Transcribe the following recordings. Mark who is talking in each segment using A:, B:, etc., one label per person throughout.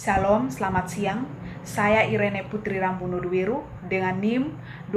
A: Shalom, selamat siang. Saya Irene Putri Rampunudwiru dengan NIM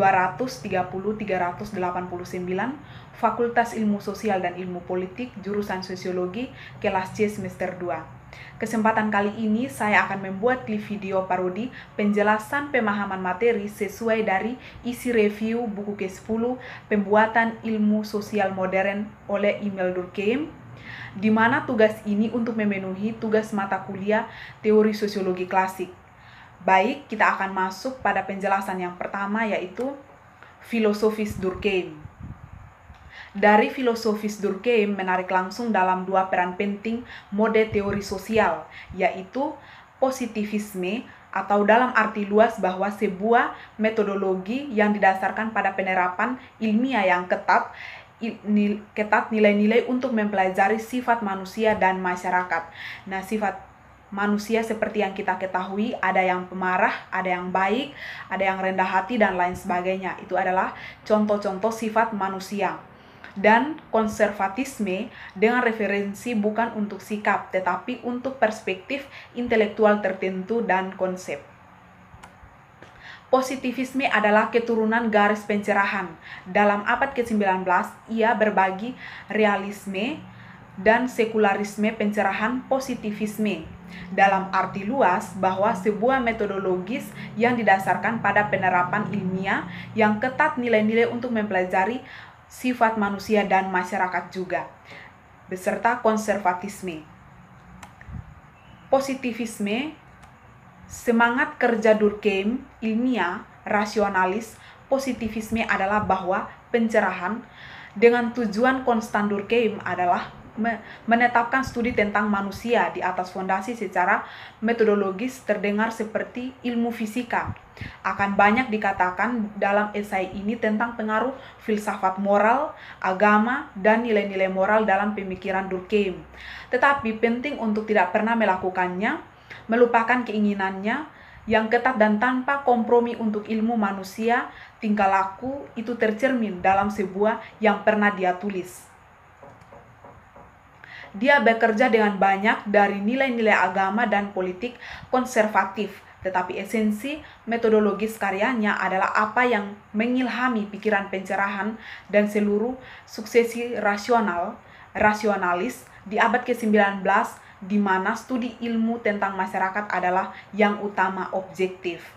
A: 230-389, Fakultas Ilmu Sosial dan Ilmu Politik, jurusan Sosiologi, kelas C semester 2. Kesempatan kali ini saya akan membuat klip video parodi penjelasan pemahaman materi sesuai dari isi review buku ke-10 Pembuatan Ilmu Sosial Modern oleh Emil Durkheim, di mana tugas ini untuk memenuhi tugas mata kuliah teori sosiologi klasik. Baik, kita akan masuk pada penjelasan yang pertama, yaitu filosofis Durkheim. Dari filosofis Durkheim menarik langsung dalam dua peran penting mode teori sosial, yaitu positivisme atau dalam arti luas bahwa sebuah metodologi yang didasarkan pada penerapan ilmiah yang ketat nilai-nilai untuk mempelajari sifat manusia dan masyarakat. Nah, sifat manusia seperti yang kita ketahui, ada yang pemarah, ada yang baik, ada yang rendah hati, dan lain sebagainya. Itu adalah contoh-contoh sifat manusia. Dan konservatisme dengan referensi bukan untuk sikap, tetapi untuk perspektif intelektual tertentu dan konsep. Positivisme adalah keturunan garis pencerahan. Dalam abad ke-19, ia berbagi realisme dan sekularisme pencerahan positivisme. Dalam arti luas bahwa sebuah metodologis yang didasarkan pada penerapan ilmiah yang ketat nilai-nilai untuk mempelajari sifat manusia dan masyarakat juga, beserta konservatisme. Positivisme, semangat kerja Durkheim, ilmiah, rasionalis. Positivisme adalah bahwa pencerahan dengan tujuan konstan Durkheim adalah menetapkan studi tentang manusia di atas fondasi secara metodologis terdengar seperti ilmu fisika. Akan banyak dikatakan dalam esai ini tentang pengaruh filsafat moral, agama, dan nilai-nilai moral dalam pemikiran Durkheim. Tetapi penting untuk tidak pernah melakukannya, melupakan keinginannya yang ketat dan tanpa kompromi untuk ilmu manusia. Tingkah laku itu tercermin dalam sebuah yang pernah dia tulis. Dia bekerja dengan banyak dari nilai-nilai agama dan politik konservatif, tetapi esensi metodologis karyanya adalah apa yang mengilhami pikiran pencerahan dan seluruh suksesi rasionalis di abad ke-19, di mana studi ilmu tentang masyarakat adalah yang utama objektif.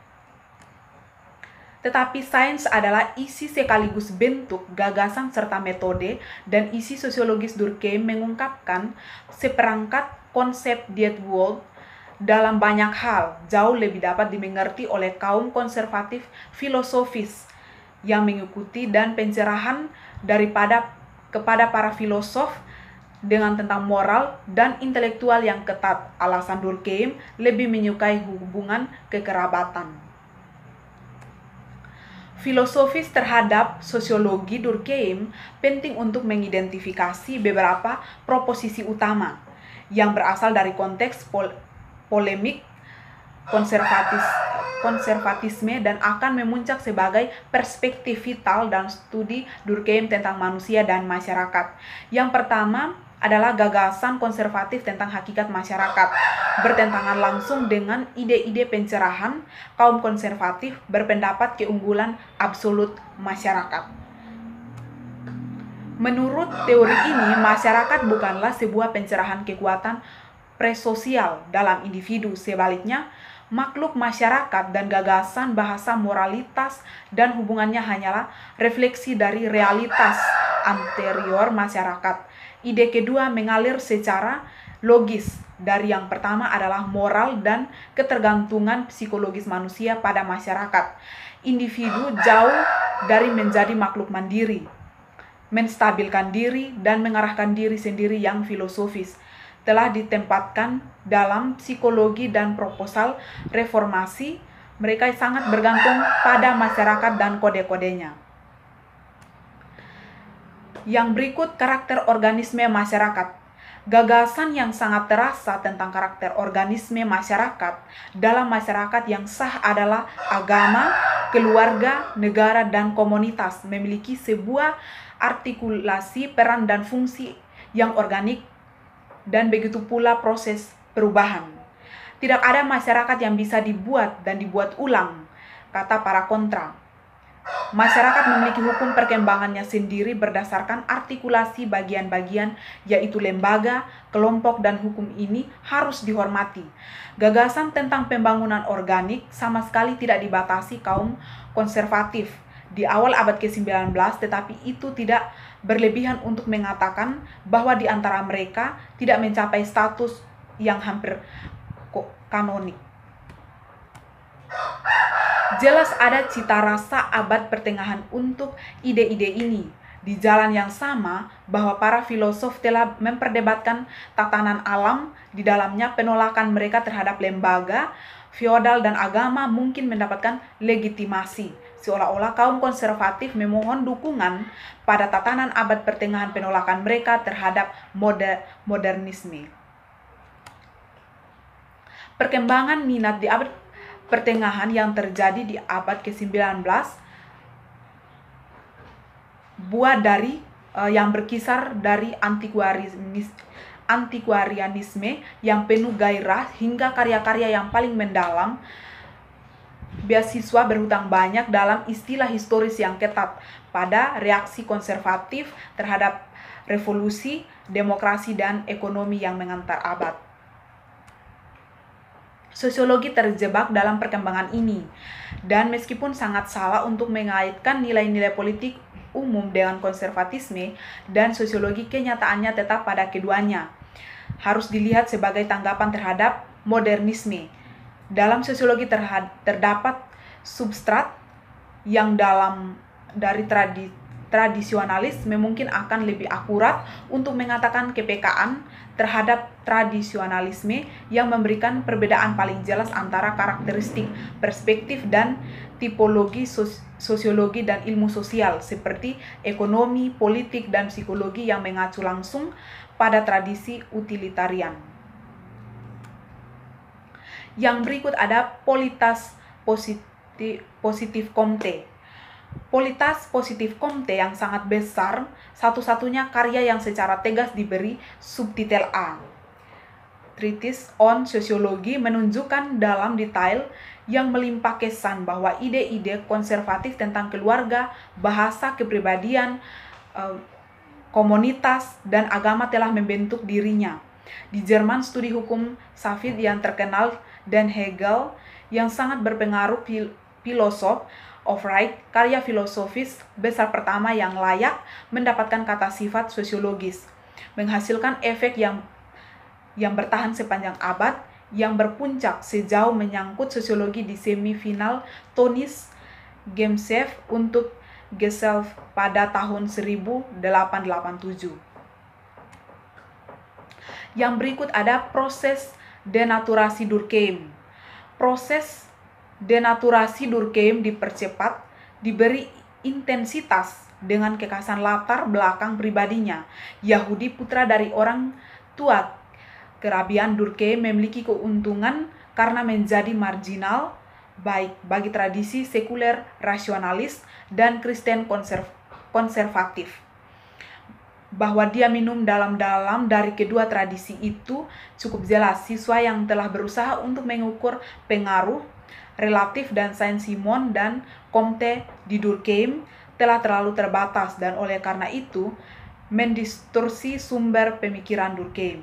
A: Tetapi sains adalah isi sekaligus bentuk, gagasan, serta metode, dan isi sosiologis Durkheim mengungkapkan seperangkat konsep Dead World dalam banyak hal jauh lebih dapat dimengerti oleh kaum konservatif filosofis yang mengikuti dan pencerahan kepada para filosof dengan tentang moral dan intelektual yang ketat. Alasan Durkheim lebih menyukai hubungan kekerabatan. Filosofis terhadap sosiologi Durkheim penting untuk mengidentifikasi beberapa proposisi utama yang berasal dari konteks polemik konservatisme dan akan memuncak sebagai perspektif vital dan studi Durkheim tentang manusia dan masyarakat. Yang pertama adalah gagasan konservatif tentang hakikat masyarakat, bertentangan langsung dengan ide-ide pencerahan. Kaum konservatif berpendapat keunggulan absolut masyarakat. Menurut teori ini, masyarakat bukanlah sebuah pencerahan kekuatan presosial dalam individu. Sebaliknya, makhluk masyarakat dan gagasan bahasa moralitas dan hubungannya hanyalah refleksi dari realitas anterior masyarakat. Ide kedua mengalir secara logis dari yang pertama adalah moral dan ketergantungan psikologis manusia pada masyarakat. Individu jauh dari menjadi makhluk mandiri, menstabilkan diri dan mengarahkan diri sendiri yang filosofis telah ditempatkan dalam psikologi dan proposal reformasi. Mereka sangat bergantung pada masyarakat dan kode-kodenya. Yang berikut, karakter organisme masyarakat. Gagasan yang sangat terasa tentang karakter organisme masyarakat dalam masyarakat yang sah adalah agama, keluarga, negara, dan komunitas memiliki sebuah artikulasi peran dan fungsi yang organik, dan begitu pula proses perubahan. Tidak ada masyarakat yang bisa dibuat dan dibuat ulang, kata para kontra. Masyarakat memiliki hukum perkembangannya sendiri berdasarkan artikulasi bagian-bagian, yaitu lembaga, kelompok, dan hukum ini harus dihormati. Gagasan tentang pembangunan organik sama sekali tidak dibatasi kaum konservatif di awal abad ke-19, tetapi itu tidak berlebihan untuk mengatakan bahwa di antara mereka tidak mencapai status yang hampir kanonik. Jelas ada cita rasa abad pertengahan untuk ide-ide ini. Di jalan yang sama, bahwa para filosof telah memperdebatkan tatanan alam, di dalamnya penolakan mereka terhadap lembaga, feodal, dan agama mungkin mendapatkan legitimasi. Seolah-olah kaum konservatif memohon dukungan pada tatanan abad pertengahan penolakan mereka terhadap modernisme. Perkembangan minat di abad pertengahan yang terjadi di abad ke-19 buah dari yang berkisar dari antiquarianisme yang penuh gairah hingga karya-karya yang paling mendalam, beasiswa berhutang banyak dalam istilah historis yang ketat pada reaksi konservatif terhadap revolusi, demokrasi, dan ekonomi yang mengantar abad. Sosiologi terjebak dalam perkembangan ini, dan meskipun sangat salah untuk mengaitkan nilai-nilai politik umum dengan konservatisme dan sosiologi, kenyataannya tetap pada keduanya harus dilihat sebagai tanggapan terhadap modernisme. Dalam sosiologi terdapat substrat yang dari tradisionalis mungkin akan lebih akurat untuk mengatakan kepekaan terhadap tradisionalisme yang memberikan perbedaan paling jelas antara karakteristik, perspektif, dan tipologi sosiologi dan ilmu sosial seperti ekonomi, politik, dan psikologi yang mengacu langsung pada tradisi utilitarian. Yang berikut ada Politas Positif Comte. Politas Positif Comte yang sangat besar, satu-satunya karya yang secara tegas diberi subtitel A. Treatise on Sociology menunjukkan dalam detail yang melimpah kesan bahwa ide-ide konservatif tentang keluarga, bahasa, kepribadian, komunitas, dan agama telah membentuk dirinya. Di Jerman, studi hukum Savid yang terkenal dan Hegel yang sangat berpengaruh filosof of Right, karya filosofis besar pertama yang layak mendapatkan kata sifat sosiologis, menghasilkan efek yang bertahan sepanjang abad, yang berpuncak sejauh menyangkut sosiologi di semifinal Tonis Gemsev untuk Gesellschaft pada tahun 1887. Yang berikut ada proses denaturasi Durkheim. Proses denaturasi Durkheim dipercepat, diberi intensitas dengan kekhasan latar belakang pribadinya. Yahudi, putra dari orang tua kerabian, Durkheim memiliki keuntungan karena menjadi marginal baik bagi tradisi sekuler rasionalis dan Kristen konservatif. Bahwa dia minum dalam-dalam dari kedua tradisi itu cukup jelas. Siswa yang telah berusaha untuk mengukur pengaruh relatif dan Saint-Simon dan Comte di Durkheim telah terlalu terbatas dan oleh karena itu mendistorsi sumber pemikiran Durkheim.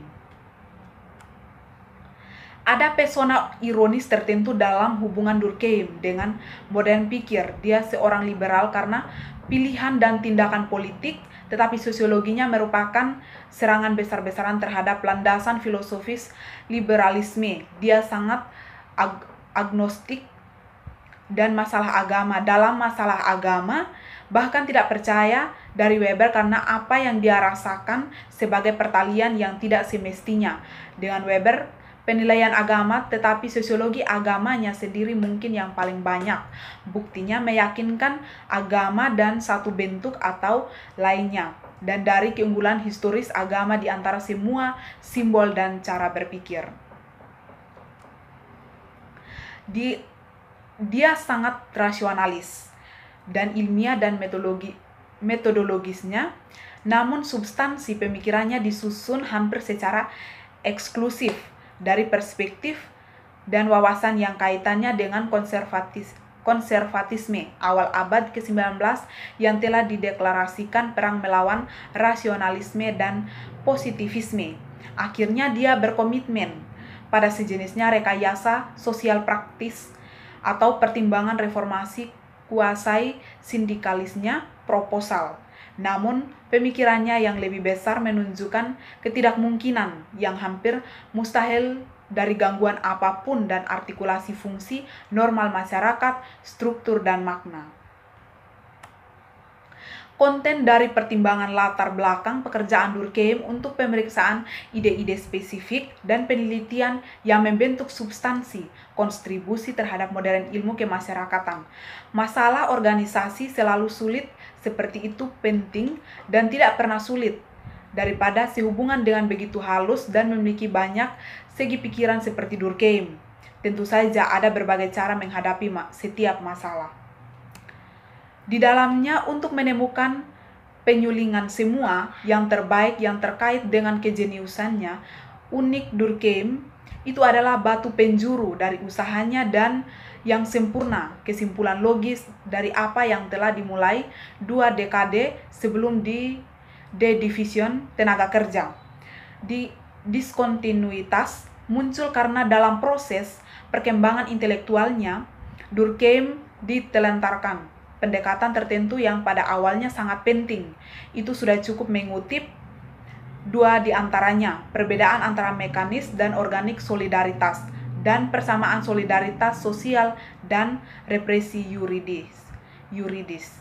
A: Ada pesona ironis tertentu dalam hubungan Durkheim dengan modern pikir. Dia seorang liberal karena pilihan dan tindakan politik, tetapi sosiologinya merupakan serangan besar-besaran terhadap landasan filosofis liberalisme. Dia sangat agnostik dan masalah agama. Dalam masalah agama, bahkan tidak percaya dari Weber karena apa yang dia rasakan sebagai pertalian yang tidak semestinya. Dengan Weber, penilaian agama, tetapi sosiologi agamanya sendiri mungkin yang paling banyak. Buktinya meyakinkan agama dan satu bentuk atau lainnya. Dan dari keunggulan historis agama di antara semua simbol dan cara berpikir. Dia sangat rasionalis dan ilmiah dan metodologisnya, namun substansi pemikirannya disusun hampir secara eksklusif dari perspektif dan wawasan yang kaitannya dengan konservatisme awal abad ke-19 yang telah dideklarasikan perang melawan rasionalisme dan positivisme. Akhirnya dia berkomitmen pada sejenisnya rekayasa sosial praktis atau pertimbangan reformasi kuasai sindikalisnya proposal. Namun, pemikirannya yang lebih besar menunjukkan ketidakmungkinan yang hampir mustahil dari gangguan apapun dan artikulasi fungsi normal masyarakat, struktur, dan makna. Konten dari pertimbangan latar belakang pekerjaan Durkheim untuk pemeriksaan ide-ide spesifik dan penelitian yang membentuk substansi kontribusi terhadap modern ilmu kemasyarakatan. Masalah organisasi selalu sulit, seperti itu penting dan tidak pernah sulit daripada sehubungan dengan begitu halus dan memiliki banyak segi pikiran seperti Durkheim. Tentu saja ada berbagai cara menghadapi setiap masalah. Di dalamnya untuk menemukan penyulingan semua yang terbaik yang terkait dengan kejeniusannya, unik Durkheim itu adalah batu penjuru dari usahanya dan yang sempurna kesimpulan logis dari apa yang telah dimulai 2 dekade sebelum di The Division tenaga kerja. Diskontinuitas muncul karena dalam proses perkembangan intelektualnya, Durkheim ditelantarkan pendekatan tertentu yang pada awalnya sangat penting. Itu sudah cukup mengutip 2 di antaranya, perbedaan antara mekanis dan organik solidaritas, dan persamaan solidaritas sosial dan represi yuridis.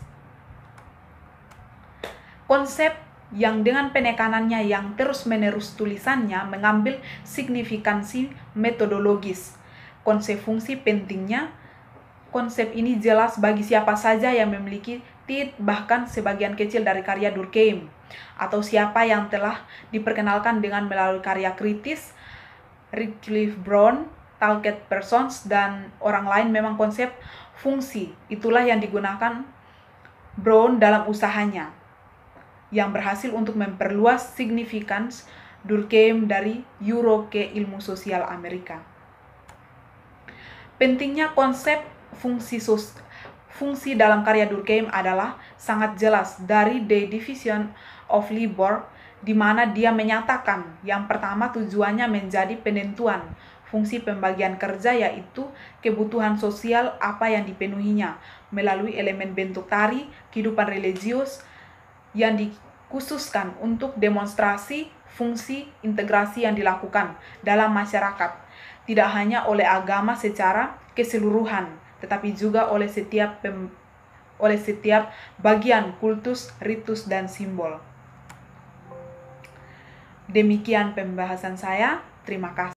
A: Konsep yang dengan penekanannya yang terus-menerus tulisannya mengambil signifikansi metodologis. Konsep fungsi pentingnya. Konsep ini jelas bagi siapa saja yang memiliki bahkan sebagian kecil dari karya Durkheim, atau siapa yang telah diperkenalkan dengan melalui karya kritis Wycliffe Brown, Talcott Parsons, dan orang lain. Memang konsep fungsi itulah yang digunakan Brown dalam usahanya, yang berhasil untuk memperluas signifikans Durkheim dari Euro ke ilmu sosial Amerika. Pentingnya konsep fungsi dalam karya Durkheim adalah sangat jelas dari The Division of Labor, di mana dia menyatakan yang pertama tujuannya menjadi penentuan fungsi pembagian kerja, yaitu kebutuhan sosial apa yang dipenuhinya melalui elemen bentuk tari, kehidupan religius yang dikhususkan untuk demonstrasi fungsi integrasi yang dilakukan dalam masyarakat, tidak hanya oleh agama secara keseluruhan, tetapi juga oleh setiap bagian kultus, ritus, dan simbol. Demikian pembahasan saya. Terima kasih.